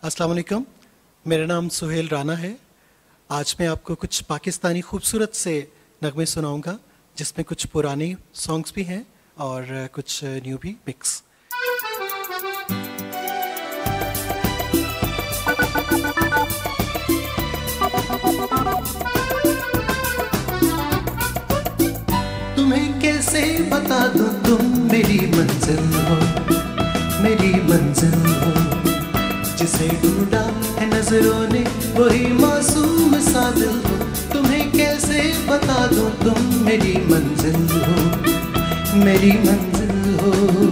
अस्सलाम वालेकुम। मेरा नाम सुहेल राना है। आज मैं आपको कुछ पाकिस्तानी खूबसूरत से नगमे सुनाऊंगा, जिसमें कुछ पुराने सॉन्ग्स भी हैं और कुछ न्यू भी मिक्स। तुम्हें कैसे बता दूं तुम मेरी मंजिल हो, मेरी मंजिल हो। जिसे ढूंढा है नजरों ने वही मासूम सा दिल हो। तुम्हें कैसे बता दूं तुम मेरी मंजिल हो, मेरी मंजिल हो।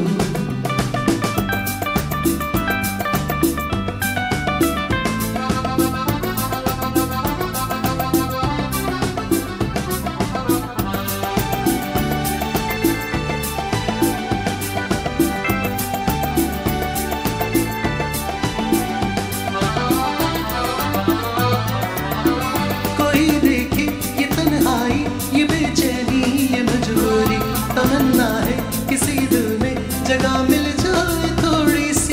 जगह मिल जाए थोड़ी सी,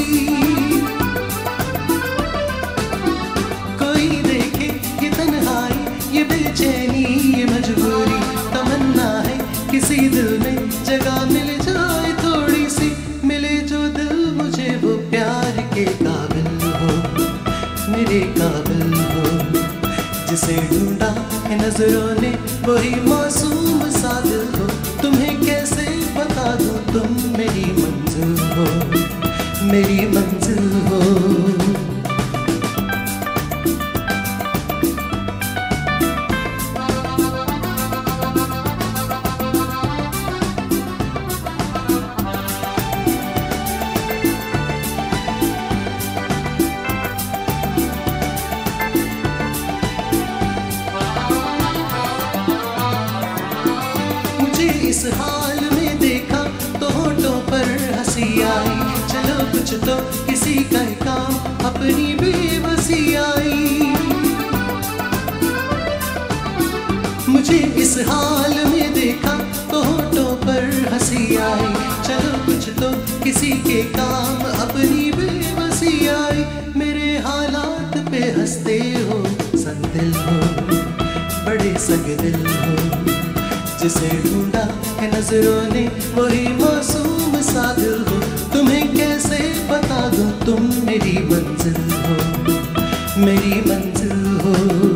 कोई देखे ये तन्हाई, ये बेचैनी, ये मजबूरी। तमन्ना है किसी दिल में जगह मिल जाए थोड़ी सी। मिले जो दिल मुझे वो प्यार के काबिल हो, मेरे काबिल हो। जिसे ढूंढा है नजरों ने वही मासूम सा दिल हो। तुम्हें कैसे बता दूं तुम मेरी मंजिल हो, मेरी मंजिल हो। मुझे इस हाल में देखा तो होठों पर हंसी आई। चलो कुछ तो किसी का काम, अपनी बेबसी आई। मुझे इस हाल में देखा तो होठों पर हंसी आई। चलो कुछ तो किसी के काम, अपनी बेबसी आई। मेरे हालात पे हंसते हो, संदिल हो, बड़े संगदिल हो। जिसे ढूंढा है नजरों ने वही मासूम सा दिल हो। तुम्हें कैसे बता दूं तुम मेरी मंजिल हो, मेरी मंजिल हो।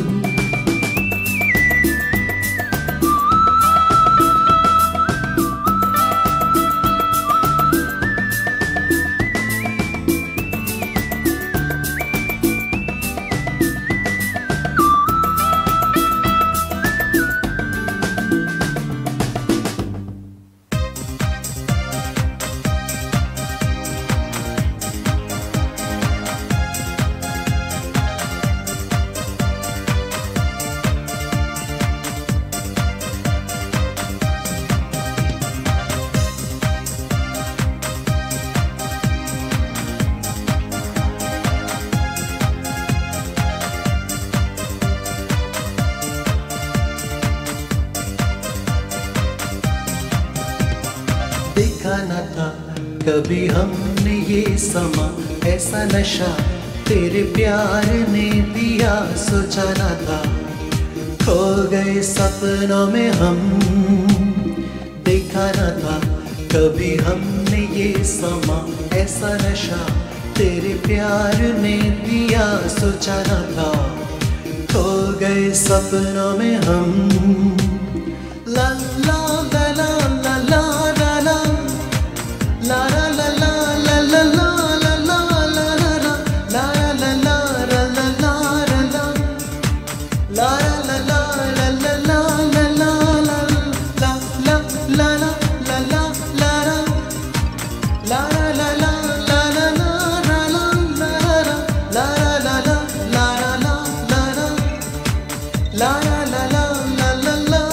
देखा न था कभी हमने ये समा, ऐसा नशा तेरे प्यार ने दिया। सोचा न था खो गए सपनों में हम। देखा न था कभी हमने ये समा, ऐसा नशा तेरे प्यार ने दिया। सोचा न था खो गए सपनों में हम। ला ला ला ला ला ला la la la la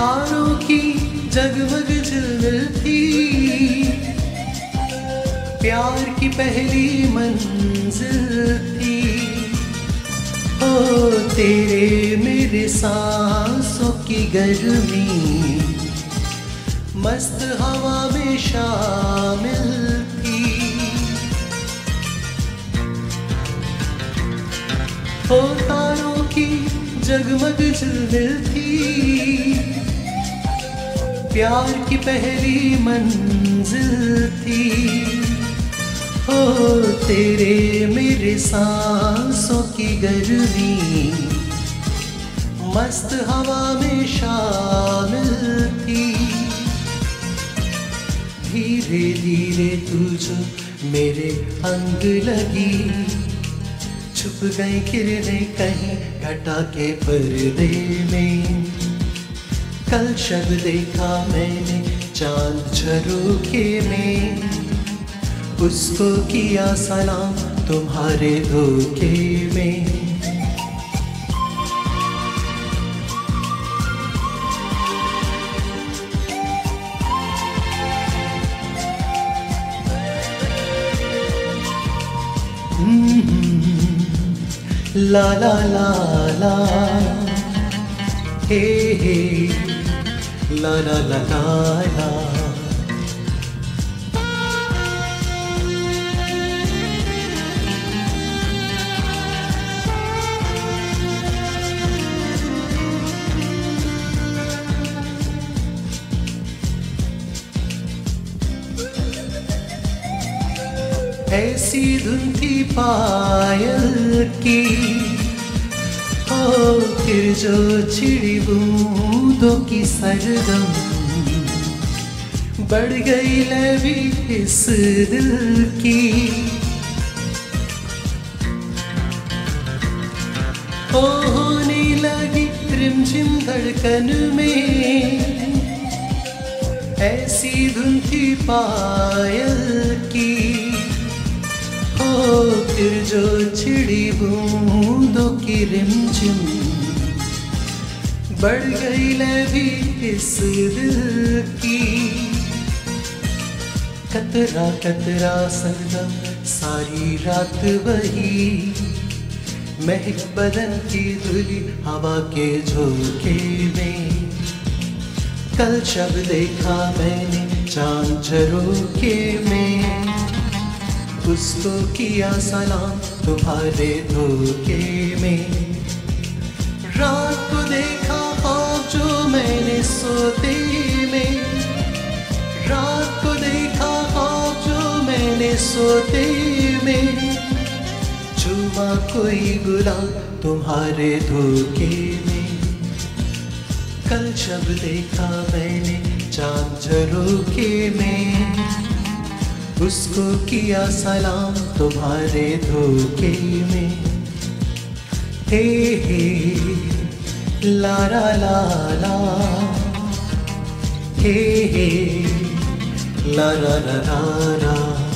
तारों की जगमग झिलमिल थी, प्यार की पहली मंजिल थी। ओ तेरे मेरे सांसों की गर्मी मस्त हवा में शामिल थी। ओ तारों की जगमग झिलमिल थी, प्यार की पहली मंजिल थी। ओ तेरे मेरे सांसों की गर्मी मस्त हवा में शामिल थी। धीरे धीरे तू जो मेरे अंग लगी, छुप गई किरणें कहीं घटा के पर्दे में। कल शब देखा मैंने चांद झरोखे में, उसको किया सलाम तुम्हारे धोखे में। ला ला ला ला हे हे ला ला ला ला ला। ऐसी धुन थी पायल की, ओ फिर जो छिड़ी बूंदों की सरगम, बढ़ गई लहवी इस दिल की। ओ होने लगी रिमझिम धड़कन में, ऐसी धुन थी पायल की। फिर जो छिड़ी बूंदों की रिमझिम, बढ़ गई लहवी इस दिल की। कतरा कतरा सरगम सारी रात वही, महक बदन की धुली हवा के झोंके में। कल शब देखा मैंने चांद झरोखे में, उसको किया सलाम तुम्हारे धोखे में। रात को देखा ख्वाब जो मैंने सोते में, रात को देखा ख्वाब जो मैंने सोते में। छुपा कोई गुलाब तुम्हारे धोखे में। कल शब देखा मैंने चांद झरोखे में, उसको किया सलाम तुम्हारे धोखे में। हे हे ला ला ला ला, हे हे ला ला ला ला ला।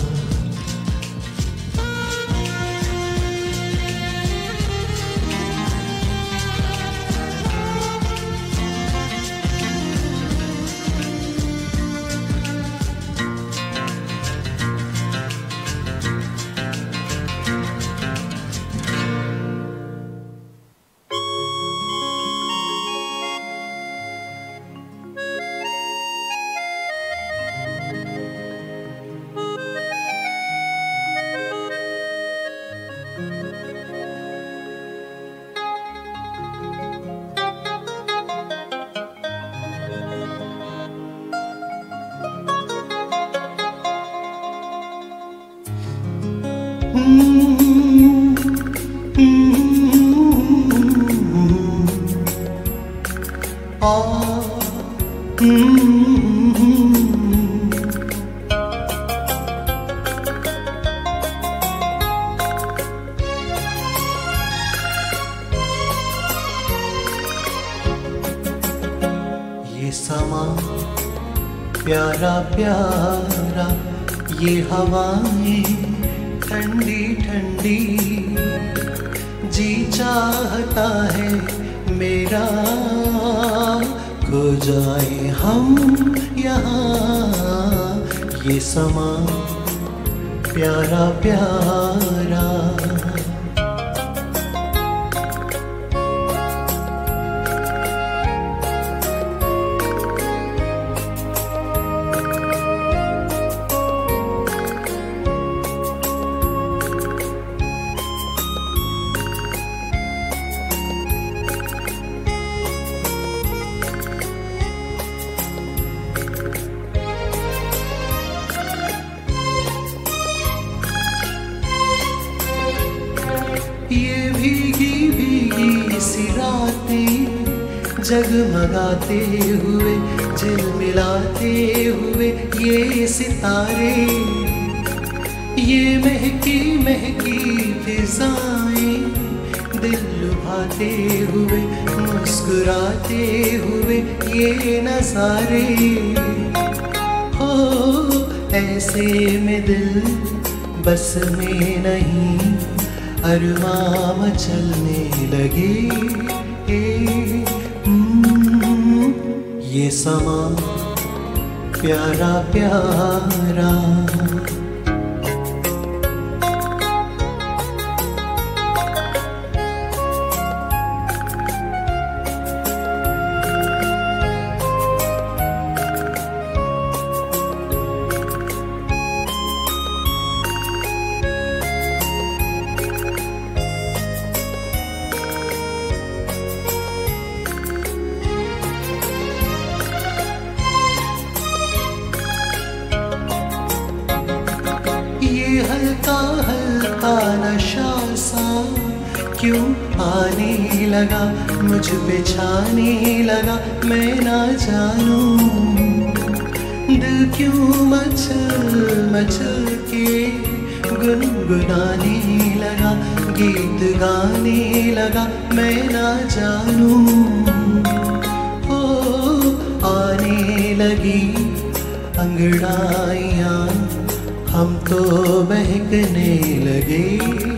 ये समा प्यारा प्यारा, ये हवाएं ठंडी ठंडी, जी चाहता है मेरा खो जाए हम यहाँ, ये समा प्यारा प्यारा। ये भीगी भीगी सी रातें जगमगाते हुए, झिलमिलाते हुए ये सितारे, ये महकी महकी फिजाएं दिल लुभाते हुए, मुस्कुराते हुए ये नज़ारे। हो ऐसे में दिल बस में नहीं, अरमां मचलने लगे। ये समा प्यारा प्यारा। हल्का हल्का नशा सा क्यों आने लगा, मुझ पे छाने लगा, मैं ना जानूं दिल क्यों मचल मचल के गुनगुनाने लगा, गीत गाने लगा, मैं ना जानूं। हो आने लगी अंगड़ाइयाँ, हम तो बहकने लगे।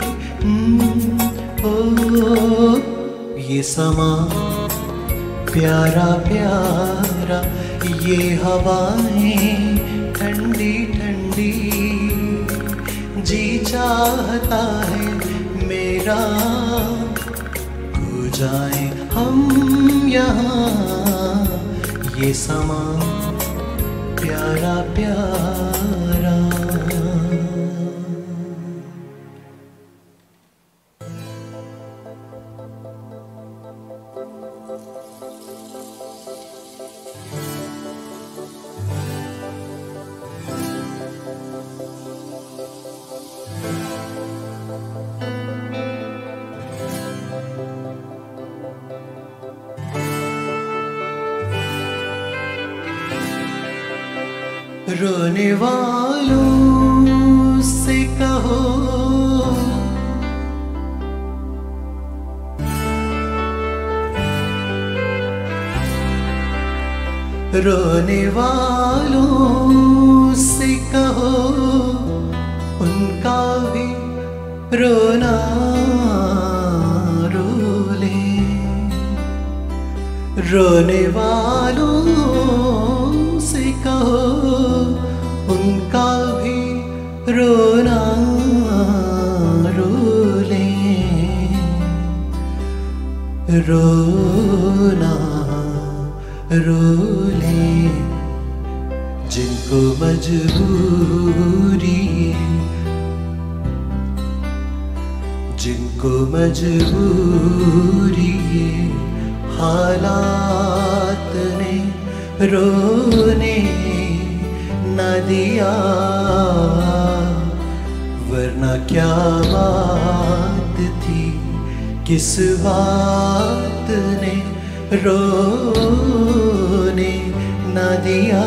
ओ ये समा प्यारा प्यारा, ये हवाएं ठंडी ठंडी, जी चाहता है मेरा खो जाए हम यहाँ, ये समा प्यारा प्यारा। रोने वालों से कहो रोने वालों से कहो, उनका भी रोना रो ले। रोने वालों से कहो, उनका भी रोना रो ले। रोना रो ले जिनको मजबूरी, जिनको मजबूरी हालात ने रोने न दिया, वरना क्या बात थी, किस बात ने रोने न दिया।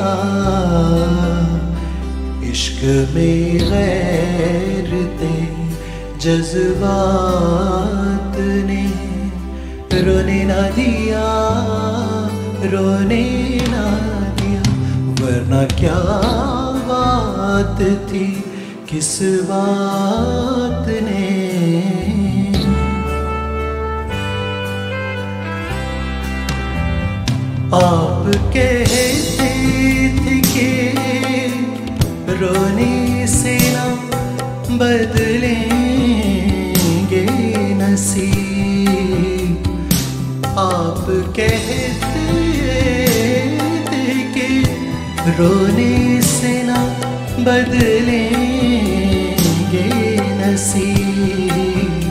इश्क में गैरते जज्बात ने रोने न दिया, रोने न दिया, वरना क्या बात थी, किस बात ने। आप कहते थे कि रोने से ना बदलेंगे नसीब। आप कहते थे कि रोने से ना बदलेंगे नसीब,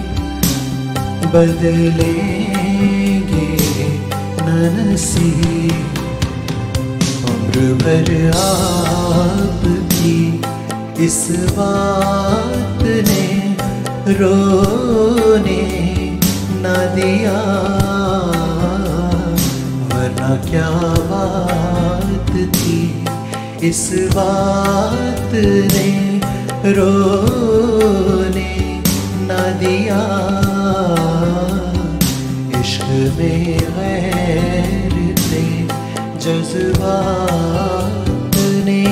बदलेंगे न नसीब। उम्र भर आपकी इस बात ने रोने न दिया, वरना क्या बात थी इस बात ने रोने न दिया। इश्क में गैर थे जज्बात ने।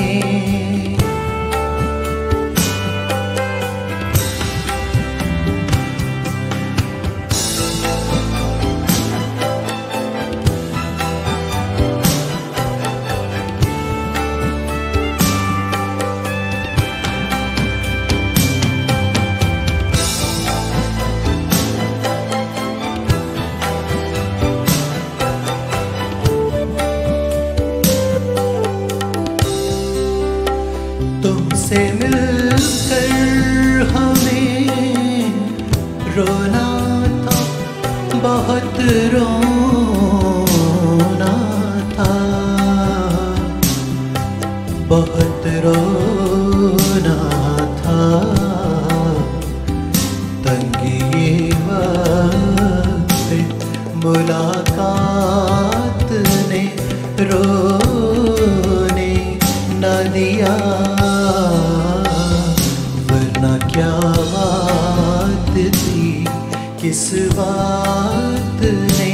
तुमसे मिलकर हमें रोना था, बहुत रोना था, बहुत रोना था। तंगी वक्त मुलाकात ने रोने न दिया, वरना क्या बात थी किस बात ने।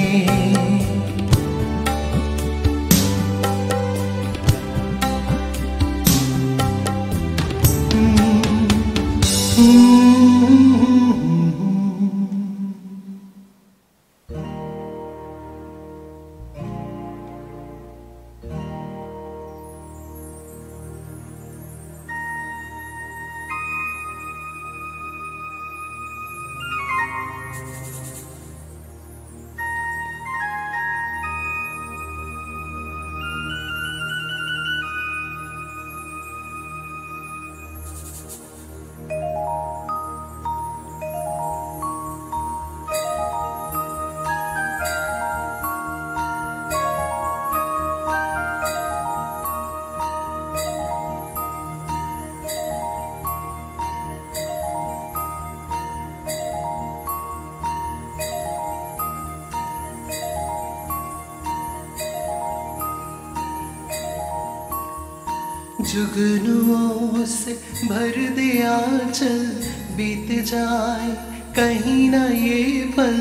जुगनुओं से भर दे आंचल, बीत जाए कहीं ना ये पल।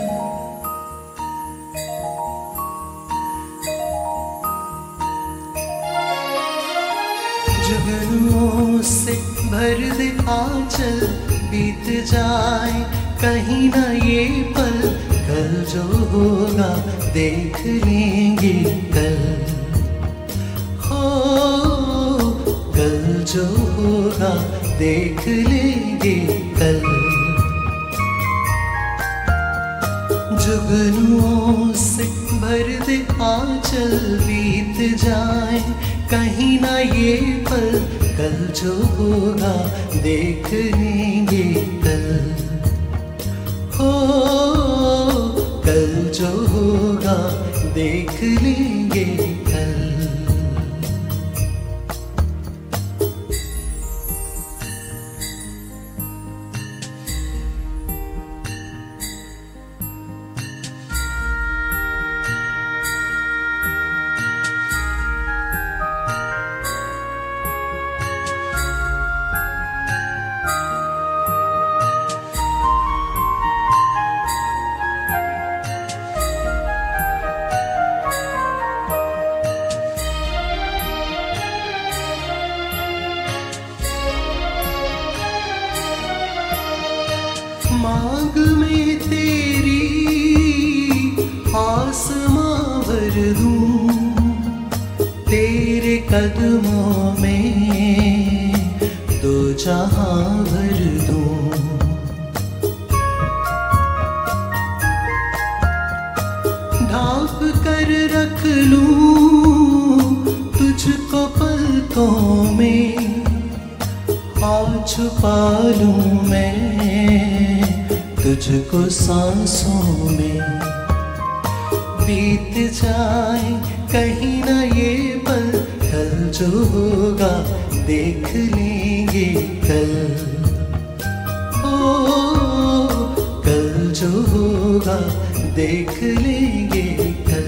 जुगनुओं से भर दे आंचल, बीत जाए कहीं ना ये पल। कल जो होगा देख लेंगे कल, कल जो होगा देख लेंगे कल। जुगनुओं से भर दे आंचल, बीत जाए कहीं ना ये पल। कल जो होगा देख लेंगे कल, कल जो होगा देख लेंगे कल। मांग में तेरी आसमां भर दूं, कदमों में दो जहां भर दूं। ढांप कर रख लूं तुझको पलकों में, और छुपा लूं मैं तुझको सांसों में। बीत जाए कहीं ना ये पल, कल जो होगा देख लेंगे कल। ओ कल जो होगा देख लेंगे कल।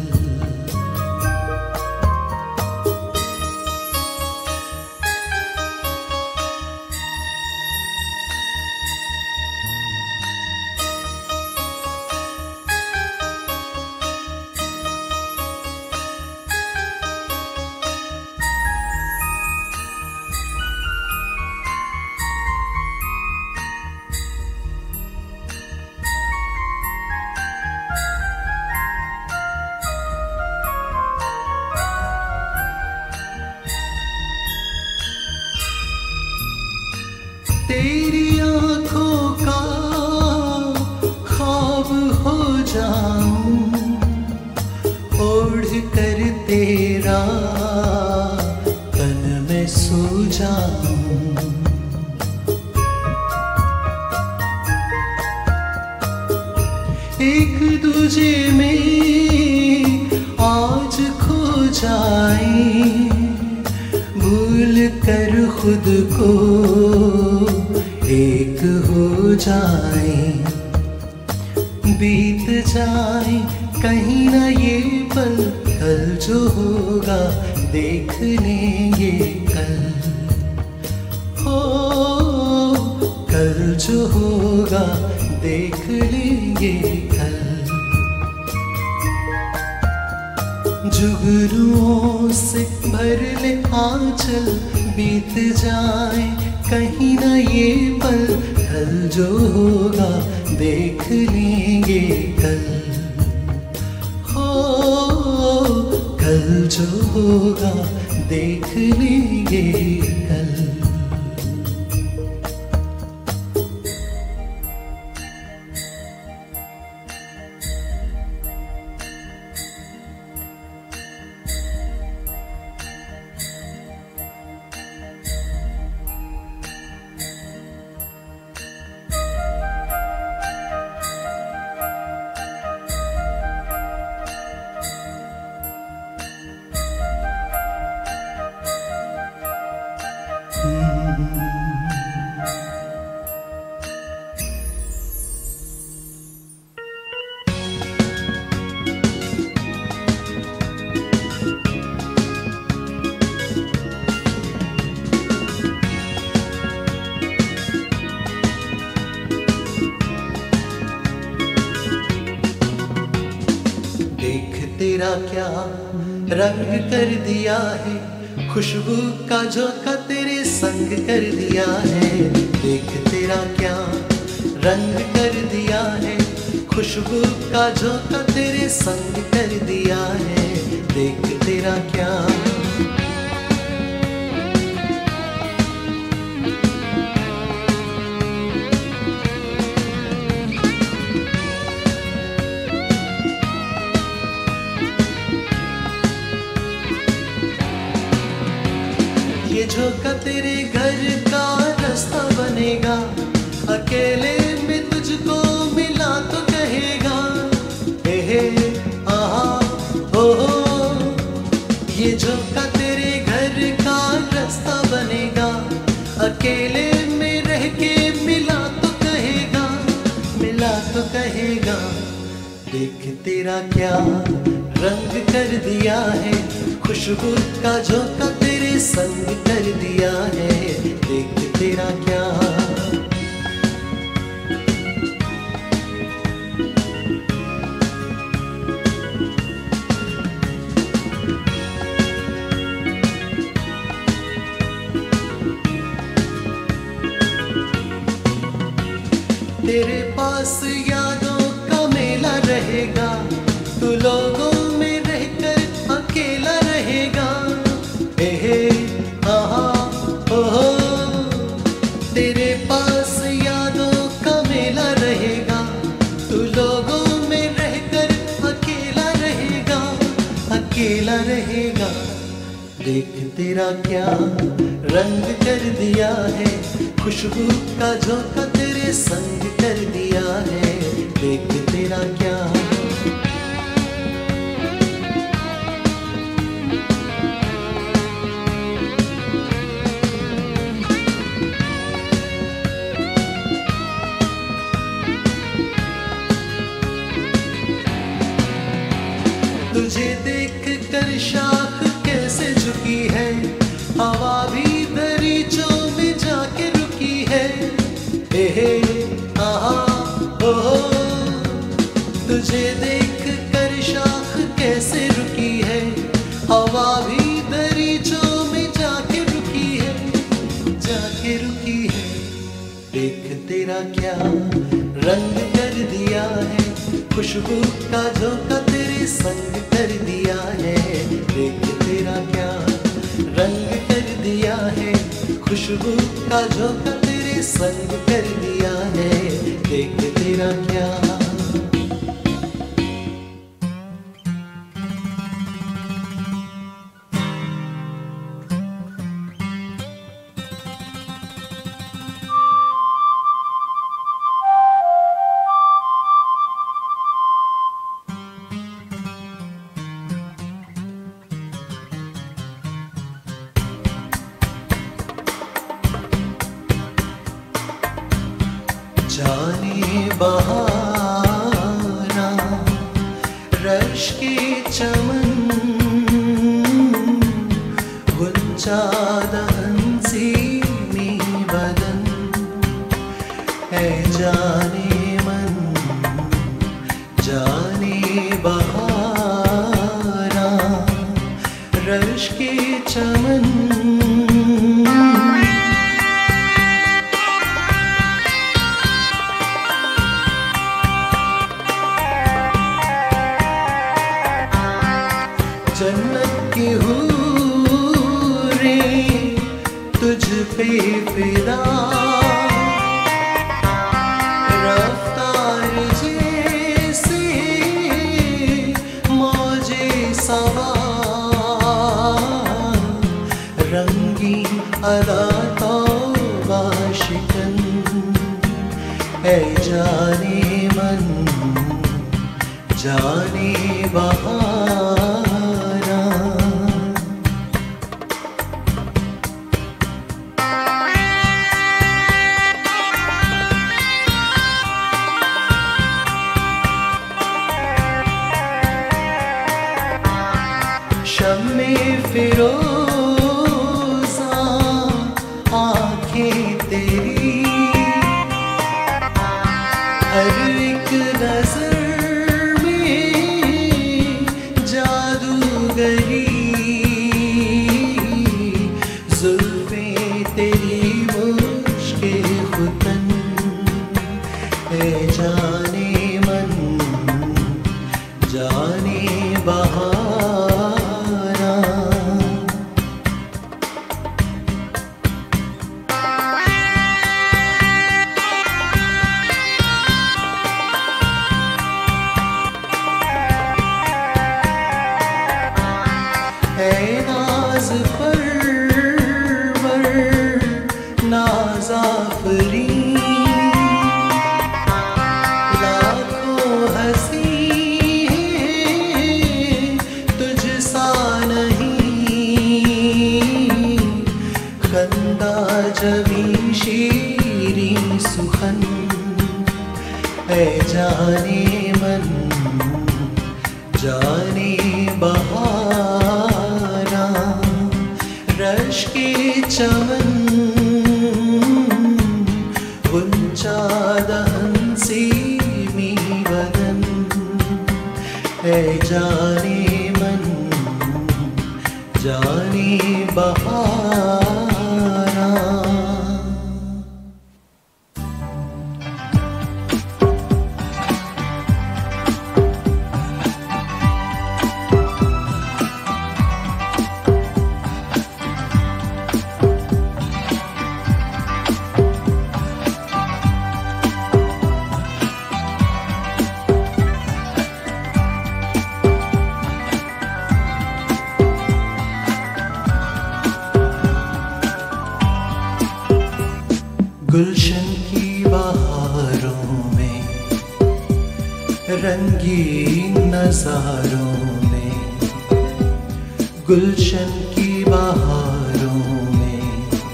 तेरी आँखों का ख्वाब हो जाऊं, ओढ़ कर तेरा तन में सो जाऊं। एक दूजे में आज खो जाए, भूल कर खुद को एक हो जाए। बीत जाए कहीं ना ये पल, कल जो होगा देख लेंगे कल। हो कल जो होगा देख लेंगे कल। जुगनुओं से भर ले आंचल, बीत जाए कहीं ना ये पल, कल जो होगा देख लेंगे कल। हो कल जो होगा देख लेंगे कल। तेरा क्या रंग कर दिया है, खुशबू का झोंका तेरे संग कर दिया है। देख तेरा क्या रंग कर दिया है, खुशबू का झोंका तेरे संग कर दिया है। देख तेरा क्या ये झोंका तेरे घर का रास्ता बनेगा, अकेले में तुझको मिला तो कहेगा हे आहा हो। ये झोंका तेरे घर का रास्ता बनेगा, अकेले में रह के मिला तो कहेगा, मिला तो कहेगा। देख तेरा क्या रंग कर दिया है, खुशबू का झोंका तेरे संग कर दिया है। देख तेरा क्या तेरे पास यादों का मेला रहेगा, तू लोगों में रहकर अकेला रहेगा। तेरा क्या रंग कर दिया है, खुशबू का झोंका तेरे संग कर दिया है, देख तेरा क्या। तुझे देख कर शाख कैसे झुकी है, हवा भी दरीचों में जाके रुकी है, हे आहा ओहो। तुझे देख कर शाख कैसे रुकी है, हवा भी दरीचों में जाके रुकी है, जाके रुकी है, देख तेरा क्या रंग कर दिया है, खुशबू का झोंका तेरे संग कर दिया है, देख तेरा क्या रंग कर दिया है, खुशबू का झोंका तेरे संग कर दिया है, देख तेरा क्या। जाने बहाना रश के चमन, गुंजा दहन सी में बदन है, जाने मन जाने बहाना रश के चमन। जन्नत की हूरें तुझ पे फिदा, रफ्तार जैसे मौजे सवार, रंगी अदा तौबा शिकन है, जाने मन जाने बहार। शम्मे फिरोज़ा आँखें तेरी, हर एक नज़र में जादूगरी, ज़ुल्फ़ें तेरी मुश्के खुतन है, जाने मन जाने बहार। नाज परवर नाज़ाफ़री, लाखों हंसी तुझ सा नहीं, खंदा जबी शीरी सुखन है, जाने मन जाने बहारा रश के चमन, गुंजा दहन सी में बदन है, जाने मन जाने बहारा। गुलशन की बहारों में, रंगीन नज़ारों में, गुलशन की बहारों में,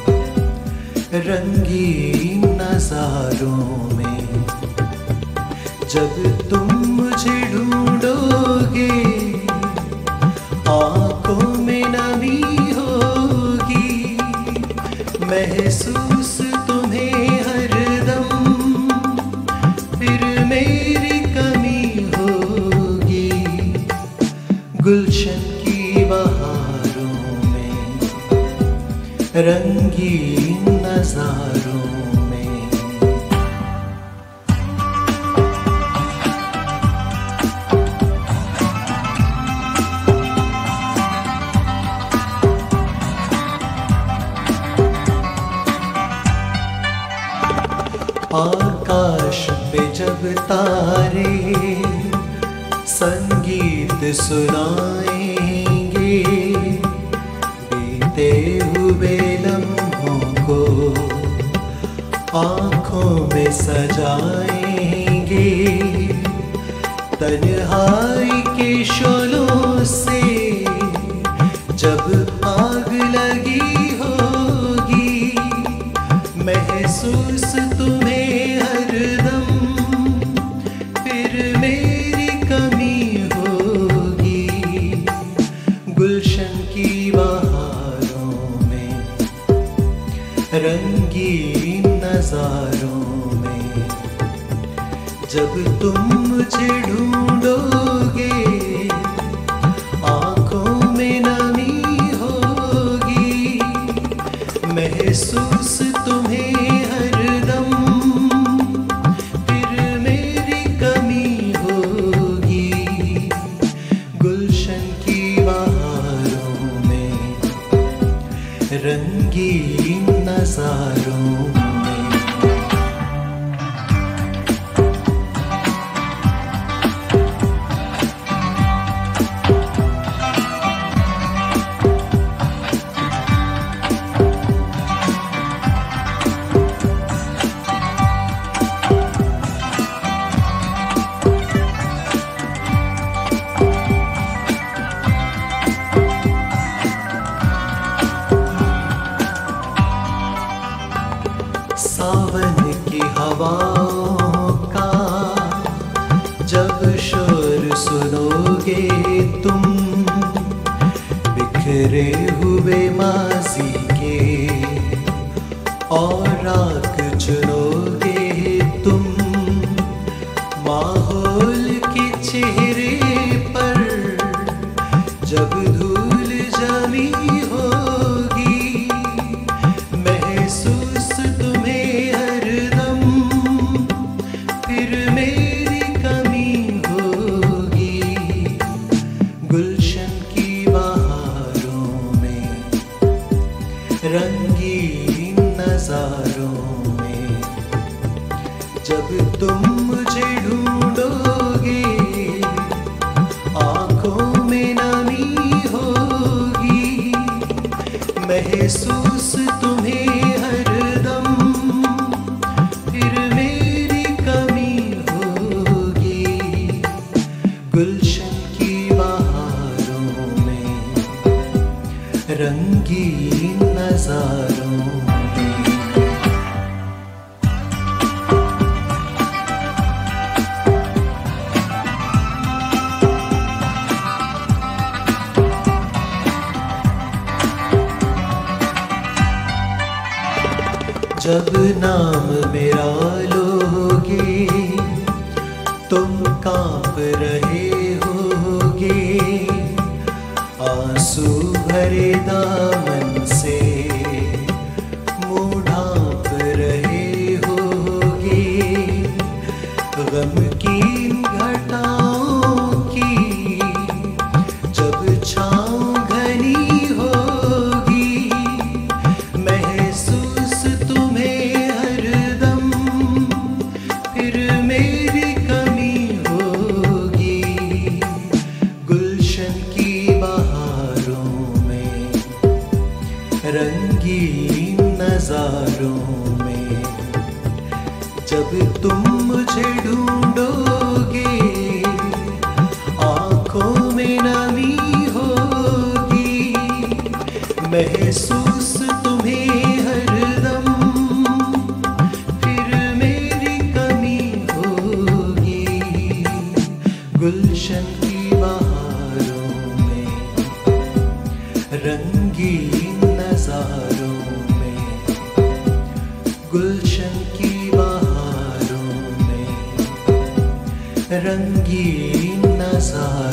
रंगीन नज़ारों में, जब तुम मुझे ढूंढोगे आँखों में नमी होगी, महसूस तुम्हें हरदम फिर मेरी कमी होगी। गुलशन की बहारों में, रंगीन नज़ारों में। आकाश पे जब तारे संगीत सुनाएंगे, बीते हुए लम्हों को आँखों में सजाएंगे, तन्हाई के शोलों से जब आग लगी होगी, महसूस तुम्हें हरदम फिर मेरी कमी होगी। गुलशन की बहारों में, रंगीन नज़ारों में, जब तुम मुझे ढूंढोगे आँखों में नमी होगी, महसूस तुम्हें हरदम फिर मेरी कमी होगी। गुलशन की बहारों में, रंगीन नज़ारों में। सावन की हवाओं का जब शोर सुनोगे तुम, बिखरे हुए माज़ी के और राग चुनोगे तुम, माहौल के चेहरे पर जब धूल जमी होगी, महसूस तुम्हें हरदम फिर मेरी कमी होगी। गुलशन की बहारों में, रंगीन नज़ारों में, जब तुम मुझे ढूंढोगे आँखों में नमी होगी, महसूस तुम्हें हरदम फिर मेरी कमी होगी। गुलशन की बहारों में, रंगीन नज़ारों में। जब नाम मेरा लोगे तुम कांप रहे होगे, आंसू भरे दामन से मुँह ढांप रहे होगे, गम की घटाओं की जब छाँव घनी होगी, महसूस तुम्हें हरदम फिर मेरी कमी होगी। गुलशन की बहारों में, रंगीन नज़ारों में, जब तुम मुझे ढूंढोगे आंखों में नमी होगी, महसूस तुम्हें हरदम फिर मेरी कमी होगी। गुलशन की बहारों में, रंगीन नजारों में, गुलशन की बहारों में, रंगीन नजारों